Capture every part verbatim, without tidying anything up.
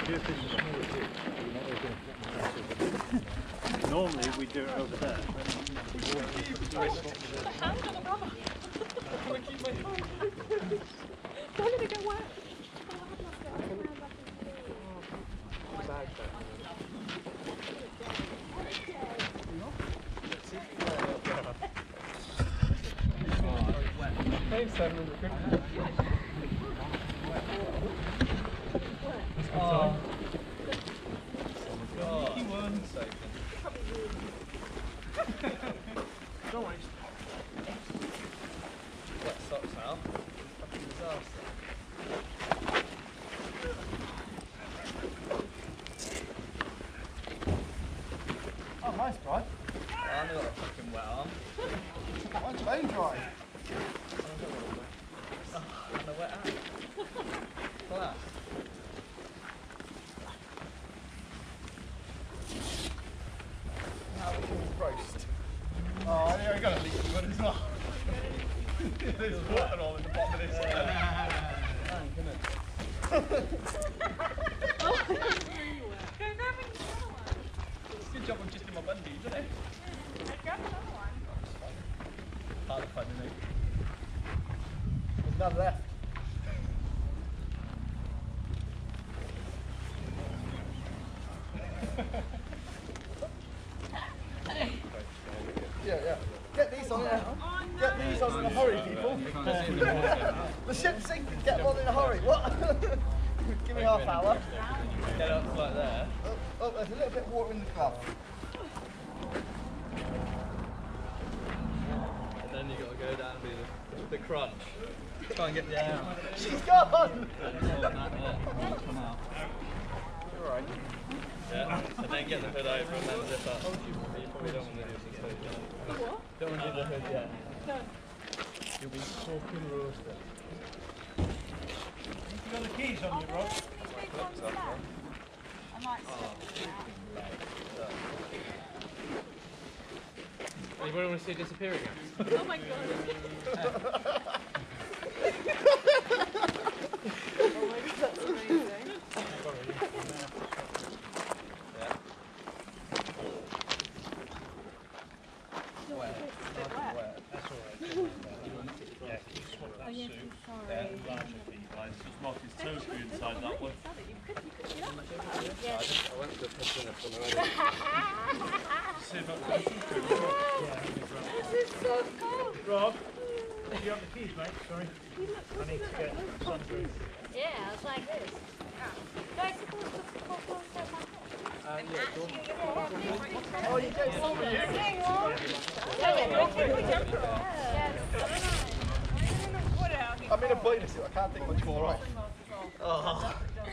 Normally we do it over there. They're gonna go wet. Oh. Don't worry. Wet socks now. Fucking disaster. Oh, nice, Brad. Oh, I know what a fucking wet arm. That one's vein dry. Oh, and a wet arm. Class. Now we can roast. Oh, yeah, I got a leaky one as well. There's water all in the bottom of this. Thank goodness. It's a good job I'm just in my bundle, isn't it? Hard to find, isn't it? There's none left. Yeah, yeah. Get these on there. Get these on in a hurry, people. The ship's sinking. Get them on in a hurry. What? Give me half hour. Get up like there. Oh, oh, there's a little bit of water in the glove. And then you got to go down and do the, the crunch. Try and get the air out. She's gone! Come out. You're alright. Yeah, and then get the hood over and then zip up. You probably don't want to do this hood yet. What? Don't want to do the hood yet. No. You'll be fucking roasted. You got the keys on you, Rob? I might step Anybody want to see it disappear again? Oh my god. Oh my god, that's amazing. Yeah. Wet. Wet. Wet. That's alright. Yeah, can you swap that Oh yes, suit? sorry. Yeah, larger for you guys. Just Martin's toe screw inside that one. Yes. I went to the kitchen up already. See if I can yeah, This is so cool. Rob, you have the keys, mate. Sorry. I need to get some through. Yeah, it's like this. Do I supposed to put one step on Uh, yeah, go on. Oh, you don't see me. I'm in a boiler suit. I can't take much more off. Oh.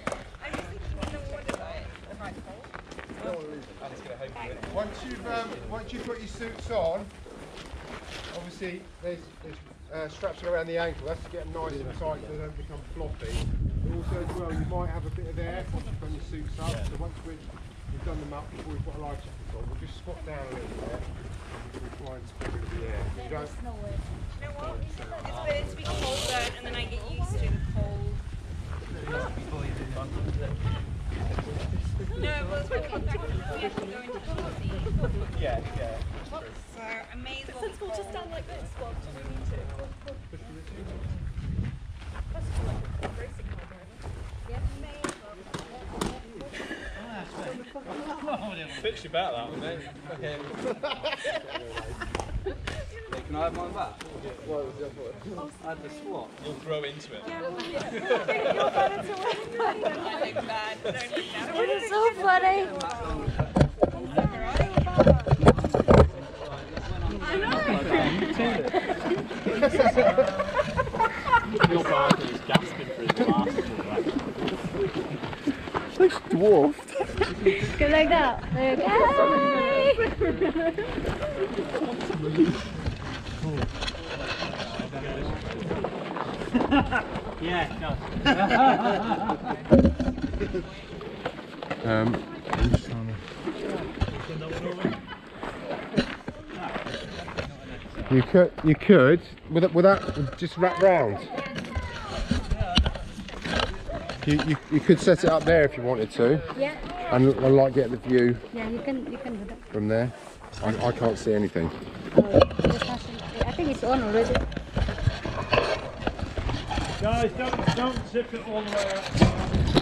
Once you've um, once you've got your suits on, obviously there's, there's uh, straps around the ankle. That's to get them nice and tight so they don't become floppy. But also as well, you might have a bit of air once you've done your suits up. So once we've, we've done them up before we've got a life jacket on, we'll just squat down a little bit and we'll try and spread rid of the air. You don't. You know what? It's better to be colder and then I get used to the cold. No, but it's when we have to go into cozy. Yeah, yeah. So I may as well be We'll just cold. stand like this while we need to. That's like a racing car driver. Yeah, may as well. Fix your back that one, mate. Okay. Hey, can I have mine back? I had the squat. You'll grow into it. Yeah, well, yeah. You're better to win. I look bad. Don't look bad. It is so funny. I know. Your father is gasping for his glasses. It's dwarfed. Go like that. There you go. Yeah, no. um, I'm just trying to... You could, you could, with that, with that, just wrap round. You, you, you could set it up there if you wanted to, Yeah. and I like get the view Yeah, you can you can do that. from there. I, I can't see anything. Oh, there's nothing. I think it's on already. Guys, don't don't zip it all the way up.